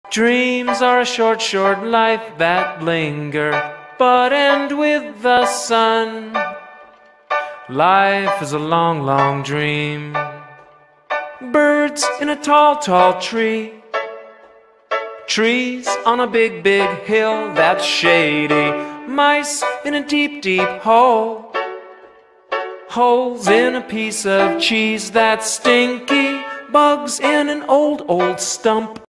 Dreams are a short, short life that linger, but end with the sun. Life is a long, long dream. Birds in a tall, tall tree. Trees on a big, big hill that's shady. Mice in a deep, deep hole. Holes in a piece of cheese that's stinky. Bugs in an old, old stump.